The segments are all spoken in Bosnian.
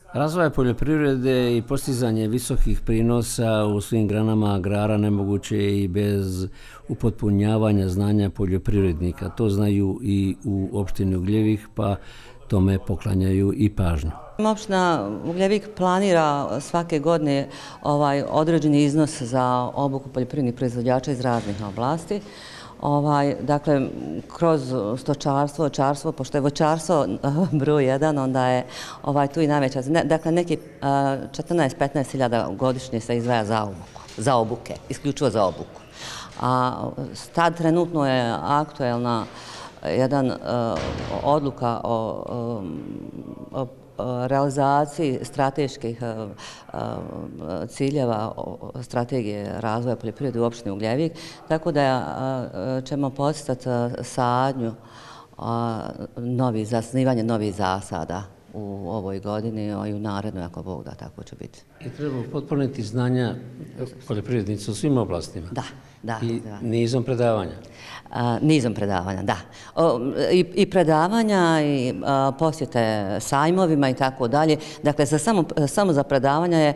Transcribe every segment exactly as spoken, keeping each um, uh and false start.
Razvoj poljoprivrede i postizanje visokih prinosa u svim granama agrara nemoguće je i bez upotpunjavanja znanja poljoprivrednika. To znaju i u opštini Ugljevik, pa tome poklanjaju i pažnju. Opština Ugljevik planira svake godine ovaj određeni iznos za obuku poljoprivrednih proizvođača iz raznih oblasti. Ovaj, dakle, kroz stočarstvo, voćarstvo, pošto je voćarstvo broj jedan, onda je ovaj, tu i najveća. Dakle, neki četrnaest do petnaest hiljada godišnje se izdvaja za obuku, za obuke, isključivo za obuku. A sad trenutno je aktuelna jedan odluka o, o realizaciji strateških ciljeva strategije razvoja poljoprivrede u opštini Ugljevik, tako da ćemo postati sadnju novi, zasnivanje novih zasada u ovoj godini i u narednoj, ako Bog da, tako će biti. I treba potpuniti znanja poljoprivrednica u svim oblastima. Da, da. I nizom predavanja. Nizom predavanja, da. I, i predavanja i a, posjete sajmovima i tako dalje. Dakle, za samo, samo za predavanja je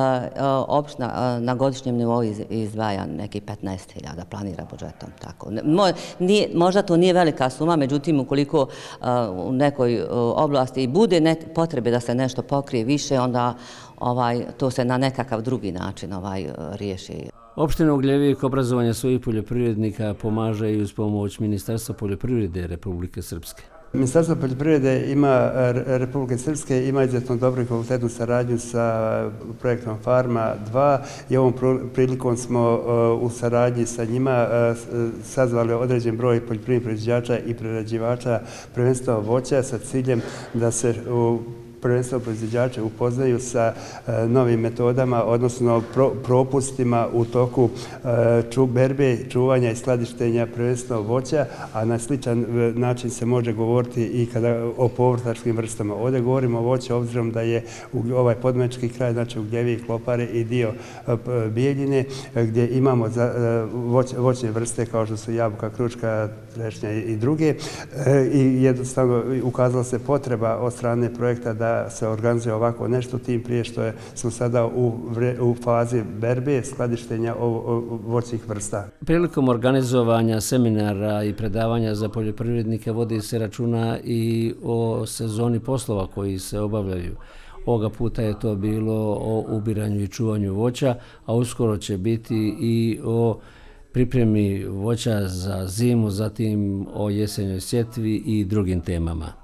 opština na godišnjem nivou iz, izdvaja neki petnaest hiljada, planira budžetom. Tako. Mo, nije, možda to nije velika suma, međutim, ukoliko a, u nekoj oblasti i bude ne, potrebe da se nešto pokrije više, onda ovaj, to se na nekakav drugi način ovaj, riješi. Opština Ugljevik obrazovanje svojih poljoprivrednika pomaže i uz pomoć Ministarstva poljoprivrede Republike Srpske. Ministarstvo poljoprivrede ima Republike Srpske ima izuzetno dobru i kvalitetnu saradnju sa projektom Farma dva i ovom prilikom smo u saradnji sa njima sazvali određen broj poljoprivrednih proizvođača i prerađivača prvenstveno voća sa ciljem da se u prvenstveno proizvođače upoznaju sa e, novim metodama, odnosno pro, propustima u toku e, ču, berbe, čuvanja i skladištenja prvenstveno voća, a na sličan način se može govoriti i kada o povrtačkim vrstama. Ovdje govorimo o voću obzirom da je u, ovaj podmečki kraj, znači Ugljevik, Lopare i dio e, Bijeljine, gdje imamo za, e, voć, voćne vrste kao što su jabuka, kruška, trešnja i, i druge. E, I jednostavno ukazala se potreba od strane projekta da se organizuje ovako nešto, tim prije što je, smo sada u, vre, u fazi berbe, skladištenja voćnih vrsta. Prilikom organizovanja seminara i predavanja za poljoprivrednike vodi se računa i o sezoni poslova koji se obavljaju. Ovoga puta je to bilo o ubiranju i čuvanju voća, a uskoro će biti i o pripremi voća za zimu, zatim o jesenjoj sjetvi i drugim temama.